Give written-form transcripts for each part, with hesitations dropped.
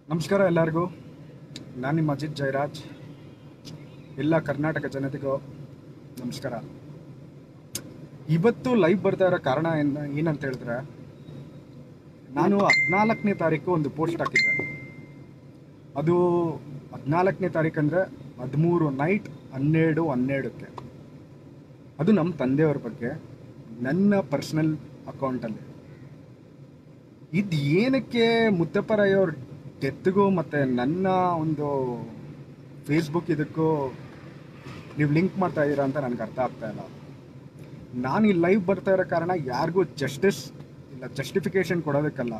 ನಮಸ್ಕಾರ ಎಲ್ಲರಿಗೂ. ನಾನು ನಿಮ್ಮ ಅಜಿತ್ ಜಯರಾಜ್. ಎಲ್ಲ ಕರ್ನಾಟಕ ಜನತೆಗೂ ನಮಸ್ಕಾರ. ಇವತ್ತು ಲೈವ್ ಬರ್ತಾ ಇರೋ ಕಾರಣ ಏನಂತ ಹೇಳಿದ್ರೆ, ನಾನು 14ನೇ ತಾರೀಕು ಒಂದು ಪೋಸ್ಟ್ ಹಾಕಿದ್ದೆ. ಅದು 14ನೇ ತಾರೀಕು ಅಂದರೆ 13 ನೈಟ್ 12:12ಕ್ಕೆ. ಅದು ನಮ್ಮ ತಂದೆಯವ್ರ ಬಗ್ಗೆ ನನ್ನ ಪರ್ಸ್ನಲ್ ಅಕೌಂಟಲ್ಲಿ. ಇದು ಏನಕ್ಕೆ ಮುತ್ತಪ್ಪರಾಯವ್ರ ಡೆತ್ಗೂ ಮತ್ತು ನನ್ನ ಒಂದು ಫೇಸ್ಬುಕ್ ಇದಕ್ಕೂ ನೀವು ಲಿಂಕ್ ಮಾಡ್ತಾ ಇದ್ದೀರಾ ಅಂತ ನನಗೆ ಅರ್ಥ ಆಗ್ತಾ ಇಲ್ಲ. ನಾನು ಈ ಲೈವ್ ಬರ್ತಾ ಇರೋ ಕಾರಣ ಯಾರಿಗೂ ಜಸ್ಟಿಸ್ ಇಲ್ಲ ಜಸ್ಟಿಫಿಕೇಶನ್ ಕೊಡೋದಕ್ಕಲ್ಲ.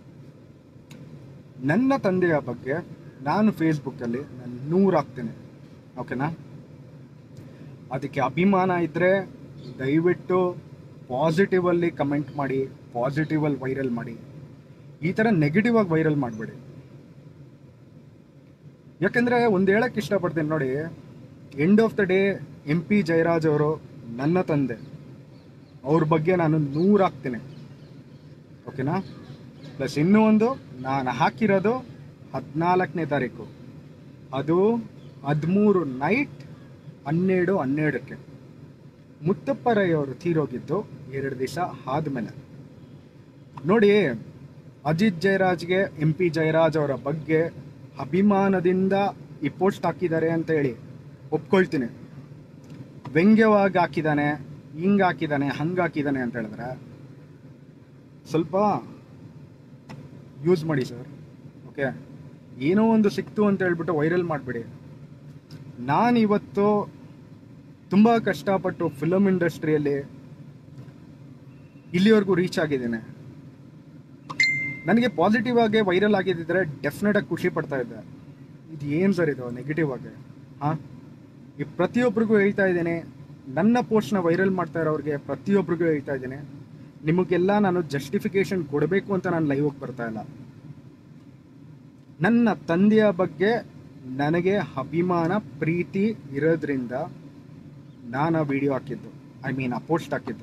ನನ್ನ ತಂದೆಯ ಬಗ್ಗೆ ನಾನು ಫೇಸ್ಬುಕ್ಕಲ್ಲಿ ನಾನು 100 ಹಾಕ್ತೇನೆ, ಓಕೆನಾ? ಅದಕ್ಕೆ ಅಭಿಮಾನ ಇದ್ದರೆ ದಯವಿಟ್ಟು ಪಾಸಿಟಿವಲ್ಲಿ ಕಮೆಂಟ್ ಮಾಡಿ, ಪಾಸಿಟಿವಲ್ಲಿ ವೈರಲ್ ಮಾಡಿ. ಈ ಥರ ನೆಗೆಟಿವ್ ಆಗಿ ವೈರಲ್ ಮಾಡಬೇಡಿ. ಯಾಕಂದರೆ ಒಂದು ಹೇಳಕ್ಕೆ ಇಷ್ಟಪಡ್ತೀನಿ ನೋಡಿ, end of the day MP Jayaraj ಅವರು ನನ್ನ ತಂದೆ. ಅವ್ರ ಬಗ್ಗೆ ನಾನು 100 ಹಾಕ್ತೀನಿ, ಓಕೆನಾ? ಪ್ಲಸ್ ಇನ್ನೂ ಒಂದು, ನಾನು ಹಾಕಿರೋದು 14ನೇ ತಾರೀಕು, ಅದು 13 ನೈಟ್ 12:12ಕ್ಕೆ. ಮುತ್ತಪ್ಪರಯ್ಯವರು ತೀರೋಗಿದ್ದು 2 ದಿವಸ ಆದಮೇಲೆ. ನೋಡಿ, ಅಜಿತ್ ಜಯರಾಜ್ಗೆ MP ಜಯರಾಜ್ ಅವರ ಬಗ್ಗೆ ಅಭಿಮಾನದಿಂದ ಈ ಪೋಸ್ಟ್ ಹಾಕಿದ್ದಾರೆ ಅಂತ ಹೇಳಿ ಒಪ್ಕೊಳ್ತೀನಿ. ವ್ಯಂಗ್ಯವಾಗಿ ಹಾಕಿದ್ದಾನೆ, ಹಿಂಗೆ ಹಾಕಿದ್ದಾನೆ, ಹಂಗೆ ಹಾಕಿದ್ದಾನೆ ಅಂತ ಹೇಳಿದ್ರೆ ಸ್ವಲ್ಪ ಯೂಸ್ ಮಾಡಿ ಸರ್, ಓಕೆ? ಏನೋ ಒಂದು ಸಿಕ್ತು ಅಂತ ಹೇಳ್ಬಿಟ್ಟು ವೈರಲ್ ಮಾಡಿಬಿಡಿ. ನಾನಿವತ್ತು ತುಂಬ ಕಷ್ಟಪಟ್ಟು ಫಿಲಮ್ ಇಂಡಸ್ಟ್ರಿಯಲ್ಲಿ ಇಲ್ಲಿವರೆಗೂ ರೀಚ್ ಆಗಿದ್ದೇನೆ. ನನಗೆ ಪಾಸಿಟಿವ್ ಆಗಿ ವೈರಲ್ ಆಗಿದ್ದಿದ್ರೆ ಡೆಫಿನೆಟಾಗಿ ಖುಷಿ ಪಡ್ತಾ ಇದ್ದೆ. ಇದು ಏನು ಸರ್ ಇದು ನೆಗೆಟಿವ್ ಆಗಿ? ಹಾಂ, ಈ ಪ್ರತಿಯೊಬ್ಬರಿಗೂ ಹೇಳ್ತಾ ಇದ್ದೇನೆ, ನನ್ನ ಪೋಸ್ಟ್ನ ವೈರಲ್ ಮಾಡ್ತಾ ಇರೋರಿಗೆ ಪ್ರತಿಯೊಬ್ಬರಿಗೂ ಹೇಳ್ತಾ ಇದ್ದೇನೆ, ನಿಮಗೆಲ್ಲ ನಾನು ಜಸ್ಟಿಫಿಕೇಶನ್ ಕೊಡಬೇಕು ಅಂತ ನಾನು ಲೈವ್ ಬರ್ತಾ ಇಲ್ಲ. ನನ್ನ ತಂದೆಯ ಬಗ್ಗೆ ನನಗೆ ಅಭಿಮಾನ ಪ್ರೀತಿ ಇರೋದ್ರಿಂದ ನಾನು ಆ ವಿಡಿಯೋ ಹಾಕಿದ್ದು, ಆ ಪೋಸ್ಟ್ ಹಾಕಿದ್ದು.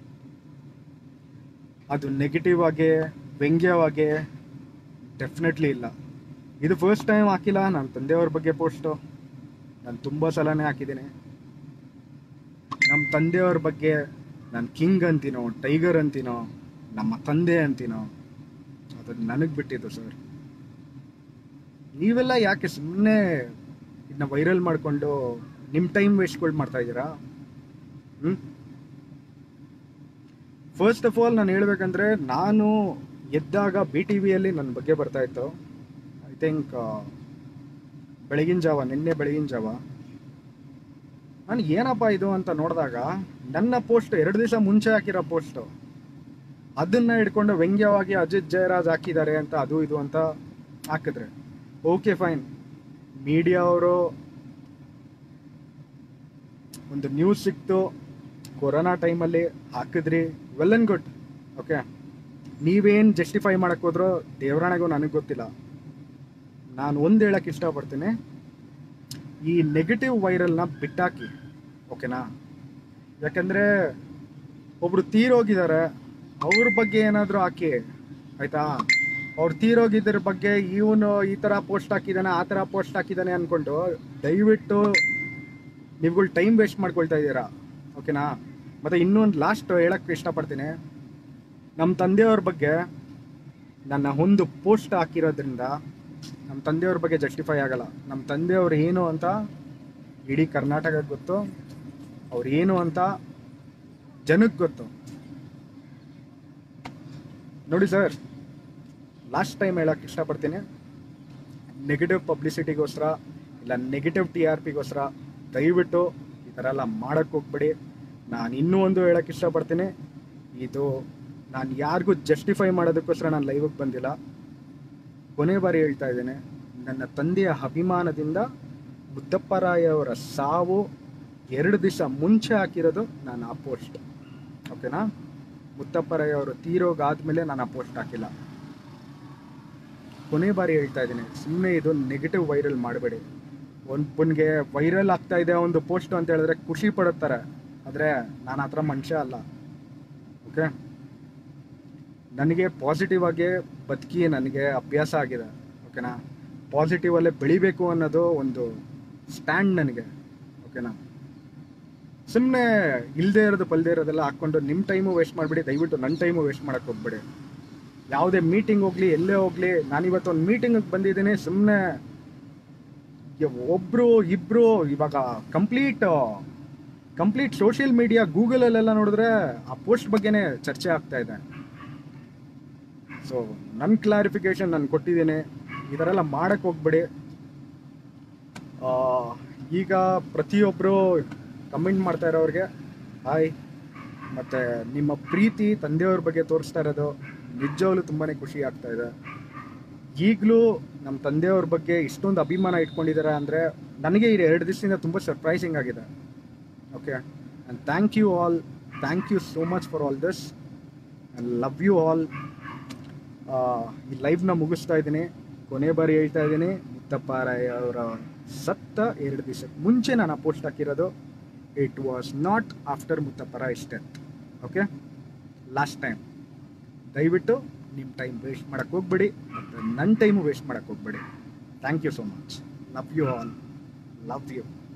ಅದು ನೆಗೆಟಿವ್ ಆಗಿ ವ್ಯಂಗ್ಯವಾಗಿ ಡೆಫಿನೆಟ್ಲಿ ಇಲ್ಲ. ಇದು ಫಸ್ಟ್ ಟೈಮ್ ಹಾಕಿಲ್ಲ ನನ್ನ ತಂದೆಯವ್ರ ಬಗ್ಗೆ ಪೋಸ್ಟು. ನಾನು ತುಂಬ ಸಲನೇ ಹಾಕಿದ್ದೀನಿ. ನಮ್ಮ ತಂದೆಯವ್ರ ಬಗ್ಗೆ ನಾನು ಕಿಂಗ್ ಅಂತೀನೋ, ಟೈಗರ್ ಅಂತೀನೋ, ನಮ್ಮ ತಂದೆ ಅಂತೀನೋ, ಅದು ನನಗೆ ಬಿಟ್ಟಿದ್ದು ಸರ್. ನೀವೆಲ್ಲ ಯಾಕೆ ಸುಮ್ಮನೆ ಇದನ್ನ ವೈರಲ್ ಮಾಡಿಕೊಂಡು ನಿಮ್ಮ ಟೈಮ್ ವೇಸ್ಟ್ಗಳು ಮಾಡ್ತಾ ಇದ್ದೀರಾ? ಫಸ್ಟ್ ಆಫ್ ಆಲ್ ನಾನು ಹೇಳ್ಬೇಕಂದ್ರೆ, ನಾನು ಎದ್ದಾಗ BTVಯಲ್ಲಿ ನನ್ನ ಬಗ್ಗೆ ಬರ್ತಾ ಇತ್ತು. ಐ ಥಿಂಕ್ ನಿನ್ನೆ ಬೆಳಗಿನ ಜಾವ ನಾನು ಏನಪ್ಪ ಇದು ಅಂತ ನೋಡಿದಾಗ ನನ್ನ ಪೋಸ್ಟ್ 2 ದಿವಸ ಮುಂಚೆ ಹಾಕಿರೋ ಪೋಸ್ಟು, ಅದನ್ನು ಹಿಡ್ಕೊಂಡು ವ್ಯಂಗ್ಯವಾಗಿ ಅಜಿತ್ ಜಯರಾಜ್ ಹಾಕಿದ್ದಾರೆ ಅಂತ ಅದು ಇದು ಅಂತ ಹಾಕಿದ್ರೆ ಓಕೆ ಫೈನ್. ಮೀಡಿಯಾ ಅವರು ಒಂದು ನ್ಯೂಸ್ ಸಿಕ್ತು, ಕೊರೋನಾ ಟೈಮಲ್ಲಿ ಹಾಕಿದ್ರಿ, ವೆಲ್ ಆ್ಯಂಡ್ ಗುಡ್, ಓಕೆ. ನೀವೇನು ಜಸ್ಟಿಫೈ ಮಾಡೋಕ್ಕೆ ಹೋದ್ರೋ ದೇವರಾಣೆಗೂ ನನಗೆ ಗೊತ್ತಿಲ್ಲ. ನಾನು ಒಂದು ಹೇಳಕ್ಕೆ ಇಷ್ಟಪಡ್ತೀನಿ, ಈ ನೆಗೆಟಿವ್ ವೈರಲ್ನ ಬಿಟ್ಟಾಕಿ, ಓಕೆನಾ? ಯಾಕಂದರೆ ಒಬ್ಬರು ತೀರೋಗಿದ್ದಾರೆ, ಅವ್ರ ಬಗ್ಗೆ ಏನಾದರೂ ಹಾಕಿ, ಆಯಿತಾ? ಅವ್ರು ತೀರೋಗಿದ್ದರ ಬಗ್ಗೆ ಇವನು ಈ ಥರ ಪೋಸ್ಟ್ ಹಾಕಿದ್ದಾನೆ, ಆ ಥರ ಪೋಸ್ಟ್ ಹಾಕಿದ್ದಾನೆ ಅಂದ್ಕೊಂಡು ದಯವಿಟ್ಟು ನೀವುಗಳು ಟೈಮ್ ವೇಸ್ಟ್ ಮಾಡ್ಕೊಳ್ತಾ ಇದ್ದೀರಾ, ಓಕೆನಾ? ಮತ್ತು ಇನ್ನೊಂದು ಲಾಸ್ಟ್ ಹೇಳೋಕ್ಕೆ ಇಷ್ಟಪಡ್ತೀನಿ, ನಮ್ಮ ತಂದೆಯವ್ರ ಬಗ್ಗೆ ನನ್ನ ಒಂದು ಪೋಸ್ಟ್ ಹಾಕಿರೋದ್ರಿಂದ ನಮ್ಮ ತಂದೆಯವ್ರ ಬಗ್ಗೆ ಜಸ್ಟಿಫೈ ಆಗಲ್ಲ. ನಮ್ಮ ತಂದೆಯವ್ರು ಏನು ಅಂತ ಇಡೀ ಕರ್ನಾಟಕಕ್ಕೆ ಗೊತ್ತು, ಅವ್ರು ಏನು ಅಂತ ಜನಕ್ಕೆ ಗೊತ್ತು. ನೋಡಿ ಸರ್, ಲಾಸ್ಟ್ ಟೈಮ್ ಹೇಳೋಕ್ಕೆ ಇಷ್ಟಪಡ್ತೀನಿ, ನೆಗೆಟಿವ್ ಪಬ್ಲಿಸಿಟಿಗೋಸ್ಕರ ಇಲ್ಲ ನೆಗೆಟಿವ್ TRPಗೋಸ್ಕರ ದಯವಿಟ್ಟು ಈ ಥರ ಎಲ್ಲ ಮಾಡೋಕ್ಕೆ ಹೋಗ್ಬೇಡಿ. ನಾನು ಇನ್ನೂ ಒಂದು ಹೇಳೋಕ್ಕೆ ಇಷ್ಟಪಡ್ತೀನಿ, ಇದು ನಾನು ಯಾರಿಗೂ ಜಸ್ಟಿಫೈ ಮಾಡೋದಕ್ಕೋಸ್ಕರ ನಾನು ಲೈವಿಗೆ ಬಂದಿಲ್ಲ. ಕೊನೆ ಬಾರಿ ಹೇಳ್ತಾ ಇದ್ದೇನೆ, ನನ್ನ ತಂದೆಯ ಅಭಿಮಾನದಿಂದ ಮುತ್ತಪ್ಪರಾಯಅವರ ಸಾವು 2 ದಿವಸ ಮುಂಚೆ ಹಾಕಿರೋದು ನಾನು ಆ ಪೋಸ್ಟ್, ಓಕೆನಾ? ಮುತ್ತಪ್ಪರಾಯವರು ತೀರೋಗಾದ್ಮೇಲೆ ನಾನು ಆ ಪೋಸ್ಟ್ ಹಾಕಿಲ್ಲ. ಕೊನೆ ಬಾರಿ ಹೇಳ್ತಾ ಇದ್ದೀನಿ, ಸುಮ್ಮನೆ ಇದು ನೆಗೆಟಿವ್ ವೈರಲ್ ಮಾಡಬೇಡಿ. ಒಬ್ಬನಿಗೆ ವೈರಲ್ ಆಗ್ತಾ ಇದೆ ಒಂದು ಪೋಸ್ಟು ಅಂತ ಹೇಳಿದ್ರೆ ಖುಷಿ ಪಡುತ್ತಾರೆ, ಆದರೆ ನಾನು ಆ ಥರ ಮನುಷ್ಯ ಅಲ್ಲ, ಓಕೆ? ನನಗೆ ಪಾಸಿಟಿವ್ ಆಗಿ ಬದುಕಿ ನನಗೆ ಅಭ್ಯಾಸ ಆಗಿದೆ, ಓಕೆ? ಓಕೆನಾ. ಪಾಸಿಟಿವಲ್ಲೇ ಬೆಳಿಬೇಕು ಅನ್ನೋದು ಒಂದು ಸ್ಟ್ಯಾಂಡ್ ನನಗೆ, ಓಕೆನಾ. ಸುಮ್ಮನೆ ಇಲ್ಲದೆ ಇರೋದು ಪಲ್ದೇ ಇರೋದೆಲ್ಲ ಹಾಕ್ಕೊಂಡು ನಿಮ್ಮ ಟೈಮು ವೇಸ್ಟ್ ಮಾಡಿಬಿಡಿ, ದಯವಿಟ್ಟು ನನ್ನ ಟೈಮು ವೇಸ್ಟ್ ಮಾಡೋಕ್ಕೆ ಹೋಗ್ಬೇಡಿ. ಯಾವುದೇ ಮೀಟಿಂಗ್ ಹೋಗಲಿ, ಎಲ್ಲೇ ಹೋಗಲಿ, ನಾನಿವತ್ತು ಒಂದು ಮೀಟಿಂಗಿಗೆ ಬಂದಿದ್ದೀನಿ, ಸುಮ್ಮನೆ ಒಬ್ಬರು ಇಬ್ಬರು ಇವಾಗ ಕಂಪ್ಲೀಟ್ ಸೋಷಿಯಲ್ ಮೀಡಿಯಾ ಗೂಗಲಲ್ಲೆಲ್ಲ ನೋಡಿದ್ರೆ ಆ ಪೋಸ್ಟ್ ಬಗ್ಗೆನೇ ಚರ್ಚೆ ಆಗ್ತಾ ಇದೆ. ಸೊ ನನ್ನ ಕ್ಲಾರಿಫಿಕೇಶನ್ ನಾನು ಕೊಟ್ಟಿದ್ದೀನಿ, ಈ ಥರ ಎಲ್ಲ ಮಾಡೋಕ್ಕೆ ಹೋಗ್ಬೇಡಿ. ಈಗ ಪ್ರತಿಯೊಬ್ಬರು ಕಮೆಂಟ್ ಮಾಡ್ತಾ ಇರೋರಿಗೆ ಹಾಯ್, ಮತ್ತು ನಿಮ್ಮ ಪ್ರೀತಿ ತಂದೆಯವ್ರ ಬಗ್ಗೆ ತೋರಿಸ್ತಾ ಇರೋದು ನಿಜವಾಗ್ಲೂ ತುಂಬಾ ಖುಷಿ ಆಗ್ತಾ ಇದೆ. ಈಗಲೂ ನಮ್ಮ ತಂದೆಯವ್ರ ಬಗ್ಗೆ ಇಷ್ಟೊಂದು ಅಭಿಮಾನ ಇಟ್ಕೊಂಡಿದ್ದಾರೆ ಅಂದರೆ ನನಗೆ ಈ 2 ದಿವಸದಿಂದ ತುಂಬ ಸರ್ಪ್ರೈಸಿಂಗ್ ಆಗಿದೆ. Okay, and thank you so much for all this, and love you all. ಈ ಲೈವ್ನ ಮುಗಿಸ್ತಾ ಇದ್ದೀನಿ. ಕೊನೆ ಬಾರಿ ಹೇಳ್ತಾ ಇದ್ದೀನಿ, ಮುತ್ತಪ್ಪ ರಾಯ್ ಅವರ ಸತ್ತ 2 ದಿವಸಕ್ಕೆ ಮುಂಚೆ ನಾನು ಆ ಪೋಸ್ಟ್ ಹಾಕಿರೋದು. It was not after Muthappa Rai's death. Okay, last time. ದಯವಿಟ್ಟು ನಿಮ್ಮ ಟೈಮ್ ವೇಸ್ಟ್ ಮಾಡೋಕ್ಕೆ ಹೋಗ್ಬೇಡಿ, ಮತ್ತು ನನ್ನ ಟೈಮು ವೇಸ್ಟ್ ಮಾಡೋಕ್ಕೆ ಹೋಗ್ಬೇಡಿ. Thank you so much. Love you all. Love you.